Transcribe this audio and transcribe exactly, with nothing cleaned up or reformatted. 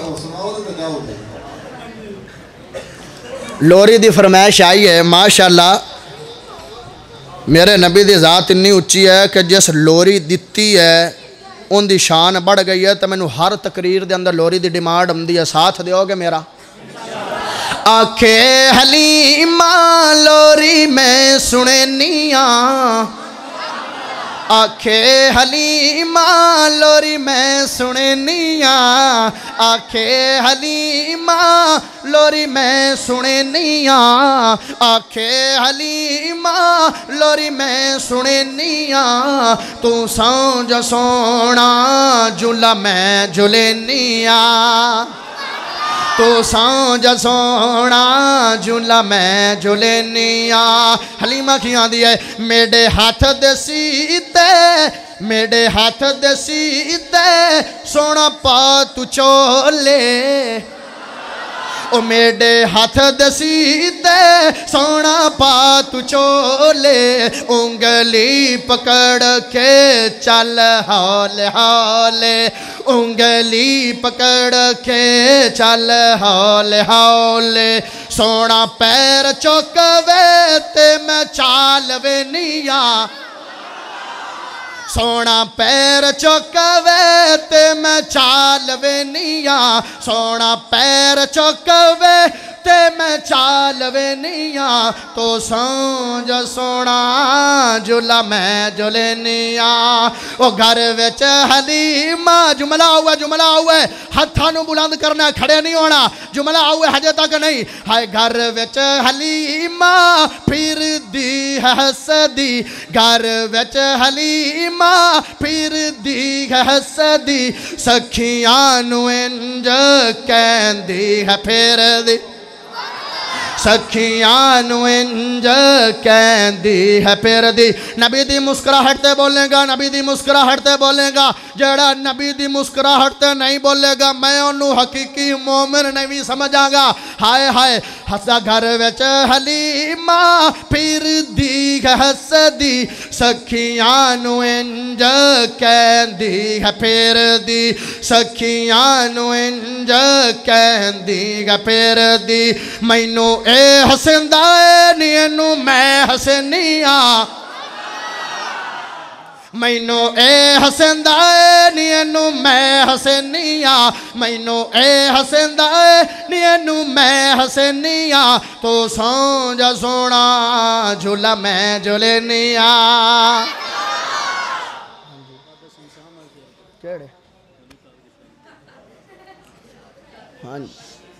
लोरी दी फरमाइश आई है माशाअल्लाह। मेरे नबी दी ज़ात इन्नी उच्ची है कि जिस लोरी दिती है उनकी शान बढ़ गई है। तो मैनू हर तकरीर के अंदर लोरी की डिमांड आती है, साथ दोगे मेरा? आखे हलीमा लोरी मैं सुननिया, आखे हलीमा लोरी मैं सुननिया, आखे हलीमा लोरी मैं सुननिया, आखे हलीमा लोरी मैं सुननिया, तू सांझ सोना जुला मैं जुलनिया, तो सांझ सोना झूला मैं झूलनिया। हलीमा की आंदी है मेरे हाथ दे सीते, मेरे हाथ दे सीते सोना पा तू चोले, ओ मेरे हाथ दे सीते सोना पा तू चोले, उंगली पकड़ के चल हौले हौले, उंगली पकड़ के चल हौले हौले, सोना पैर चौकवे ते मैं चाल वेनिया, सोना पैर चौकवे ते मैं चाल वेनिया, सोना पैर चौकवे ते मैं चाल वेनिया, तो सांझ सोना जुला मैं जुलनिया। वो घर विच हलीमा जुमला हुआ जुमला हुआ हत्थां नूं बुलंद करना, खड़े नहीं होना, जुमला हुआ हजे तक नहीं। हाय घर विच हलीमा फिर दी हसदी, घर विच हलीमा फिर दी हसदी, सखियां नूं इंज कहंदी है फिर दी, सखियां नूं इंज कहंदी है फिर दी। नबी दी मुस्कुराहट ते बोलेगा, नबी दी मुस्कुराहट ते बोलेगा, जड़ा नबी दी मुस्कुराहट ते नहीं बोलेगा मैं उन्हों हकीकी मोमिन नहीं समझागा। हाय हाय हसा घर विच हलीमा फिर दी हसदी, सखियां नूं इंज कहंदी है फिर दी, सखियां नूं इंज कहंदी है फिर दी, मैनू ए हसंदा है नी इनू मैं हसनिया, मैनू ए हसंदा है नी इनू मैं हसनिया, मैनू ए हसंदा है नी इनू मैं हसनिया, तो सांझ सोना झूला मैं झूलनिया। हाँ